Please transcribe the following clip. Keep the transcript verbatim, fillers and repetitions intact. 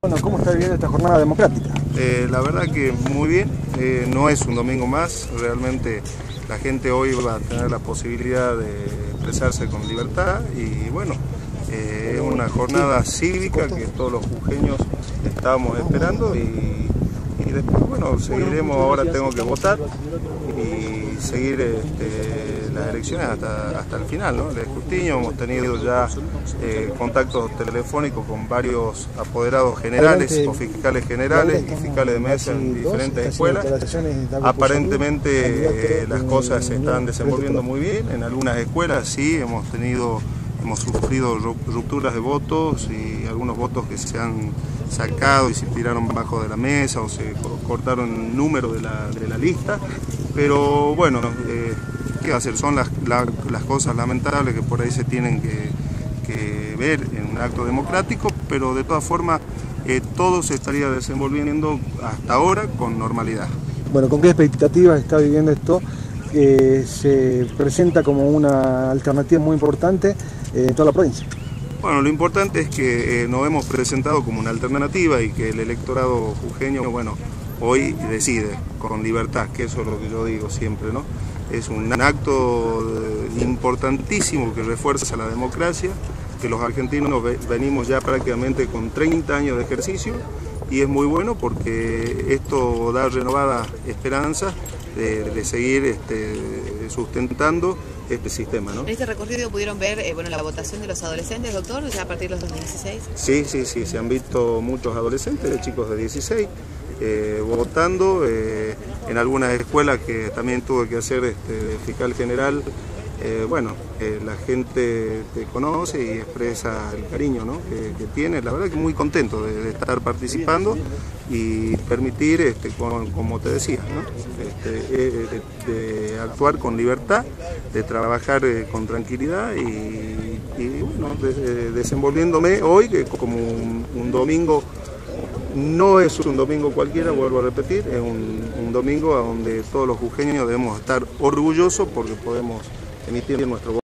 Bueno, ¿cómo está viviendo esta jornada democrática? Eh, la verdad que muy bien, eh, no es un domingo más, realmente la gente hoy va a tener la posibilidad de expresarse con libertad y bueno, eh, es una jornada cívica que todos los jujeños estamos esperando y, y después bueno, seguiremos, ahora tengo que votar y seguir este, las elecciones hasta, hasta el final, ¿no? El escrutinio, hemos tenido ya eh, contactos telefónicos con varios apoderados generales o fiscales generales y fiscales de mesa en diferentes escuelas. Aparentemente eh, las cosas se están desenvolviendo muy bien, en algunas escuelas sí hemos tenido, hemos sufrido rupturas de votos y algunos votos que se han sacado y se tiraron bajo de la mesa o se cortaron el número de la, de la lista, pero bueno, eh, ¿qué hacer? Son las, la, las cosas lamentables que por ahí se tienen que, que ver en un acto democrático, pero de todas formas eh, todo se estaría desenvolviendo hasta ahora con normalidad. Bueno, ¿con qué expectativas está viviendo esto? Eh, se presenta como una alternativa muy importante eh, en toda la provincia. Bueno, lo importante es que eh, nos hemos presentado como una alternativa y que el electorado jujeño, bueno, hoy decide con libertad, que eso es lo que yo digo siempre, ¿no? Es un acto importantísimo que refuerza la democracia, que los argentinos venimos ya prácticamente con treinta años de ejercicio y es muy bueno porque esto da renovada esperanza de, de seguir este, sustentando este sistema, ¿no? En este recorrido pudieron ver eh, bueno, la votación de los adolescentes, doctor, ya a partir de los dieciséis. Sí, sí, sí, se han visto muchos adolescentes, de chicos de dieciséis, eh, votando, eh, en algunas escuelas que también tuve que hacer este, fiscal general. Eh, bueno, eh, la gente te conoce y expresa el cariño, ¿no? que, que tiene. La verdad que muy contento de, de estar participando y permitir, este, con, como te decía, ¿no? este, eh, de, de actuar con libertad, de trabajar eh, con tranquilidad y, y bueno, de, de, desenvolviéndome hoy que como un, un domingo. No es un domingo cualquiera, vuelvo a repetir, es un, un domingo donde todos los jujeños debemos estar orgullosos porque podemos emitir nuestro voto.